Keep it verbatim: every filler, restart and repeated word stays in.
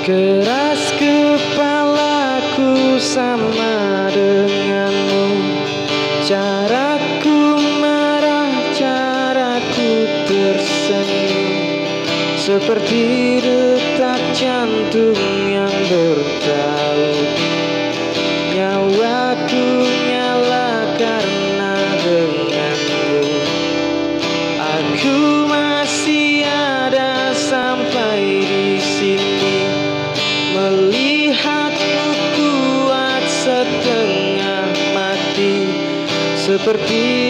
Keras kepalaku sama denganmu, caraku marah, caraku tersenyum, seperti detak jantung yang bertaut. Nyawaku nyala karena denganmu. Aku masih ada sampai di sini, melihatmu kuat setengah mati, seperti